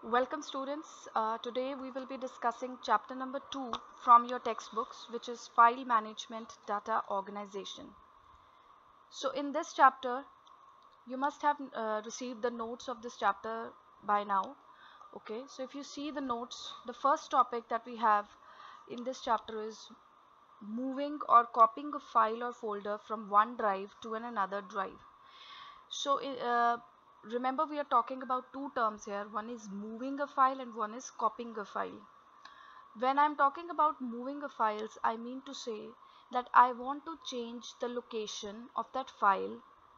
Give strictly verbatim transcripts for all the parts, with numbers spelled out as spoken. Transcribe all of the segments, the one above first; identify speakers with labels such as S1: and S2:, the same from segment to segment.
S1: Welcome students. Uh, today we will be discussing chapter number two from your textbooks, which is File Management Data Organization. So in this chapter, you must have uh, received the notes of this chapter by now. Okay, so if you see the notes, the first topic that we have in this chapter is moving or copying a file or folder from one drive to an another drive. So uh, remember, we are talking about two terms here. One is moving a file and one is copying a file. When I'm talking about moving a files, I mean to say that I want to change the location of that file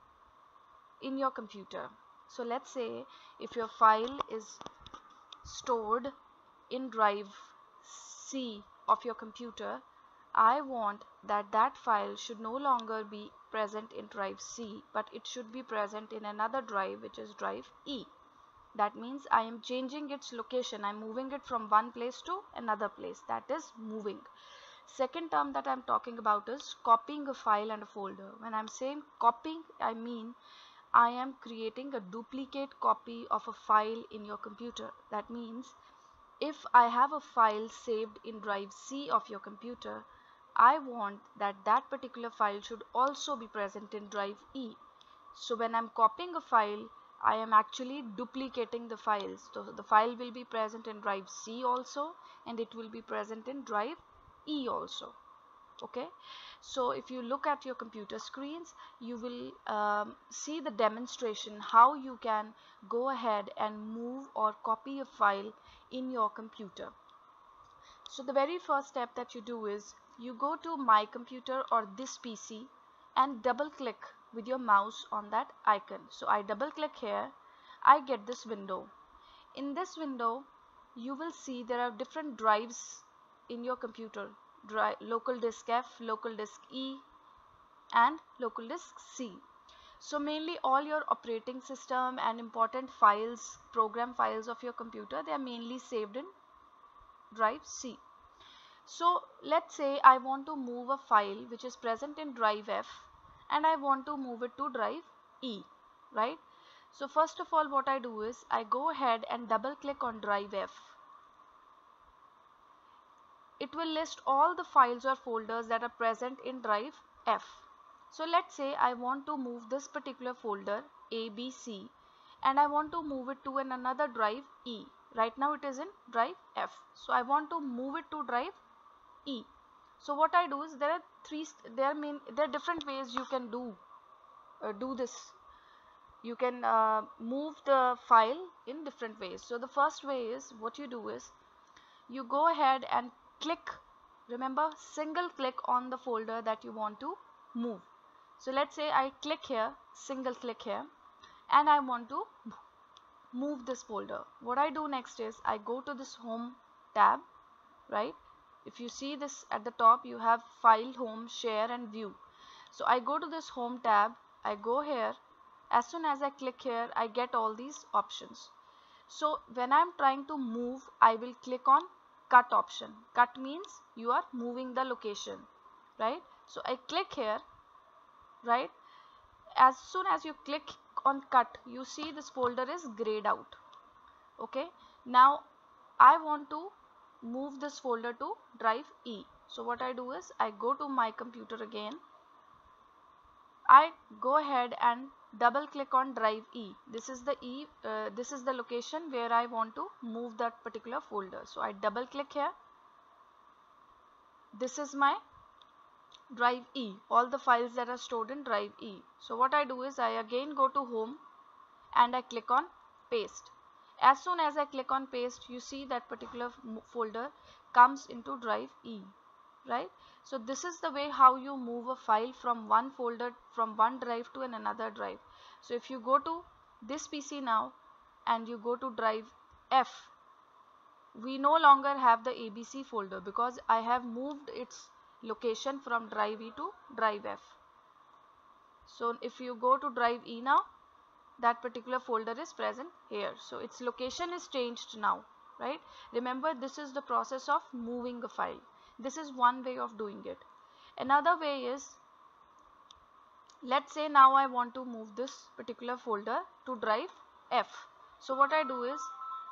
S1: in your computer. So let's say if your file is stored in drive C of your computer, I want that that file should no longer be present in drive C, but it should be present in another drive, which is drive E. That means I am changing its location. I'm moving it from one place to another place. That is moving. Second term that I'm talking about is copying a file and a folder. When I'm saying copying, I mean I am creating a duplicate copy of a file in your computer. That means if I have a file saved in drive C of your computer, I want that that particular file should also be present in drive E. So when I'm copying a file, I am actually duplicating the files. So the file will be present in drive C also, and it will be present in drive E also. Okay, so if you look at your computer screens, you will um, see the demonstration how you can go ahead and move or copy a file in your computer. So the very first step that you do is you go to my computer or this P C and double click with your mouse on that icon. So I double click here, I get this window. In this window, you will see there are different drives in your computer. Drive, local disk F, local disk E, and local disk C. So mainly all your operating system and important files, program files of your computer, they are mainly saved in drive C. So let's say I want to move a file which is present in drive F and I want to move it to drive E, right? So first of all, what I do is I go ahead and double click on drive F. It will list all the files or folders that are present in drive F. So let's say I want to move this particular folder A B C and I want to move it to an another drive E. Right now it is in drive F. So I want to move it to drive E. So what I do is there are three there are main there are different ways you can do uh, do this. You can uh, move the file in different ways. So the first way is what you do is you go ahead and click, remember, single click on the folder that you want to move. So let's say I click here, single click here, and I want to move this folder. What I do next is I go to this home tab, right? If you see this at the top, you have file, home, share, and view. So I go to this home tab, I go here. As soon as I click here, I get all these options. So when I'm trying to move, I will click on cut option. Cut means you are moving the location, right? So I click here, right? As soon as you click on cut, you see this folder is grayed out. Okay, now I want to move this folder to drive E. So what I do is I go to my computer again. I go ahead and double click on drive E. This is the E, uh, this is the location where I want to move that particular folder. So I double click here. This is my drive E, all the files that are stored in drive E. So what I do is I again go to home and I click on paste. As soon as I click on paste, you see that particular folder comes into drive E, right? So this is the way how you move a file from one folder, from one drive to an another drive. So if you go to this P C now and you go to drive F, we no longer have the A B C folder because I have moved its location from drive E to drive F. So if you go to drive E now, that particular folder is present here. So its location is changed now, right? Remember, this is the process of moving a file. This is one way of doing it. Another way is, let's say now I want to move this particular folder to drive F. So what I do is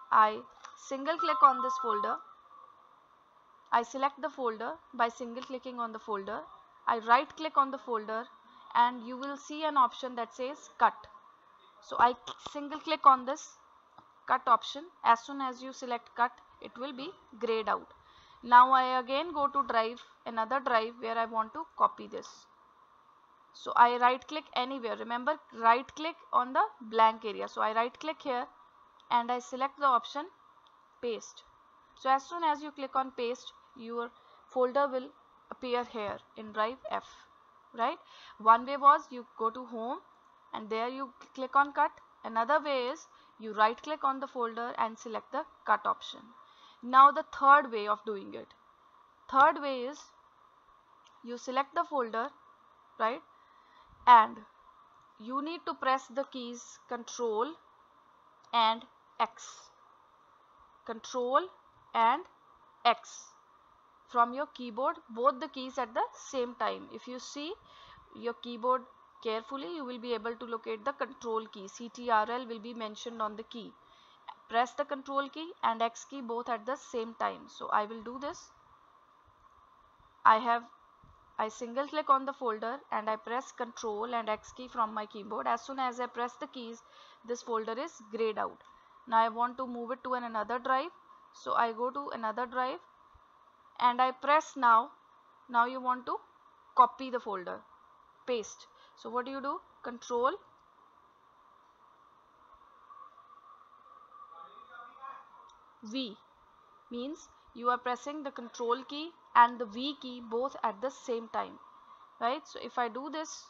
S1: I single click on this folder. I select the folder by single clicking on the folder. I right click on the folder and you will see an option that says cut. So I single click on this cut option. As soon as you select cut, it will be grayed out. Now I again go to drive, another drive where I want to copy this. So I right click anywhere. Remember, right click on the blank area. So I right click here and I select the option paste. So as soon as you click on paste, your folder will appear here in drive F, right? One way was you go to home and there you click on cut. Another way is you right click on the folder and select the cut option. Now the third way of doing it. Third way is you select the folder, right? And you need to press the keys Control and X. Control and X from your keyboard, both the keys at the same time. If you see your keyboard carefully, you will be able to locate the control key. C T R L will be mentioned on the key. Press the control key and X key both at the same time. So I will do this. I have I single click on the folder and I press Control and X key from my keyboard. As soon as I press the keys, this folder is grayed out. Now I want to move it to an another drive. So I go to another drive and I press now. Now you want to copy the folder, paste. So what do you do? Control V means you are pressing the control key and the V key both at the same time, right? So if I do this,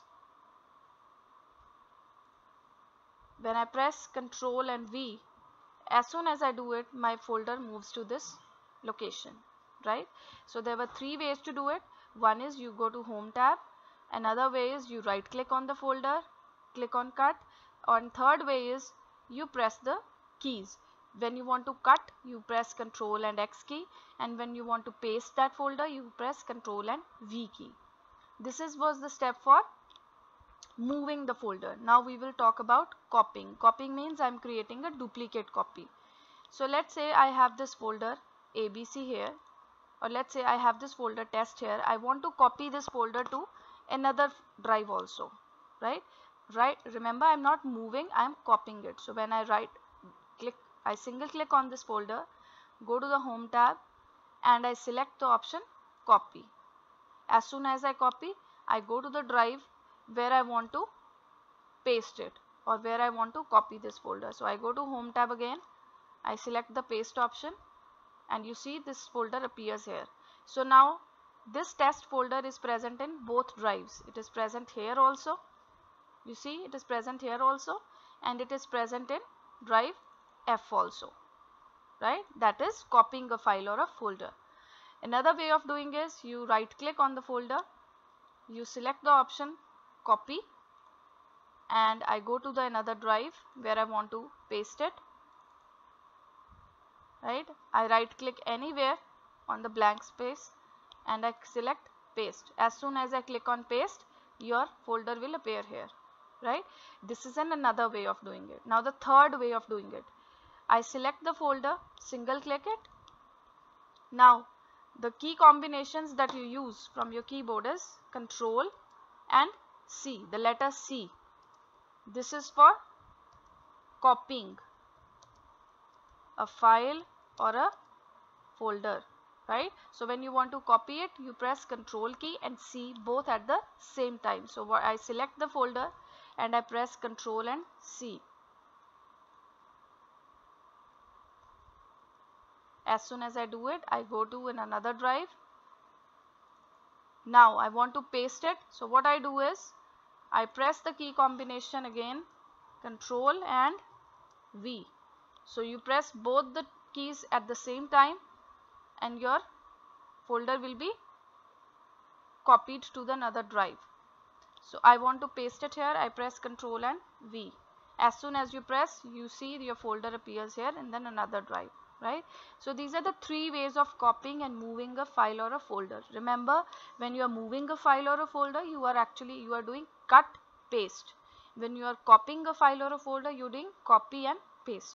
S1: when I press Control and V, as soon as I do it, my folder moves to this location, right? So there were three ways to do it. One is you go to Home tab. Another way is you right click on the folder, click on cut. And third way is you press the keys. When you want to cut, you press Control and X key, and when you want to paste that folder, you press Control and V key. This is was the step for moving the folder. Now we will talk about copying. Copying means I am creating a duplicate copy. So let's say I have this folder A B C here, or let's say I have this folder test here. I want to copy this folder to another drive also, right? Right. Remember, I am not moving, I am copying it. So when I right click, I single click on this folder, go to the Home tab and I select the option copy. As soon as I copy, I go to the drive where I want to paste it or where I want to copy this folder. So I go to Home tab again, I select the paste option and you see this folder appears here. So now this test folder is present in both drives. It is present here also. You see it is present here also, and it is present in drive F also, right? That is copying a file or a folder. Another way of doing is you right click on the folder, you select the option copy, and I go to the another drive where I want to paste it, right? I right click anywhere on the blank space and I select paste. As soon as I click on paste, your folder will appear here, right? This is an another way of doing it. Now the third way of doing it, I select the folder, single click it. Now the key combinations that you use from your keyboard is Control and C, the letter C. This is for copying a file or a folder, right? So when you want to copy it, you press Control key and C both at the same time. So I select the folder and I press Control and C. As soon as I do it, I go to in another drive. Now I want to paste it. So what I do is I press the key combination again, Control and V. So you press both the keys at the same time and your folder will be copied to the another drive. So I want to paste it here. I press Control and V. As soon as you press, you see your folder appears here and then another drive, right? So these are the three ways of copying and moving a file or a folder. Remember, when you are moving a file or a folder, you are actually you are doing cut paste. When you are copying a file or a folder, you are doing copy and paste.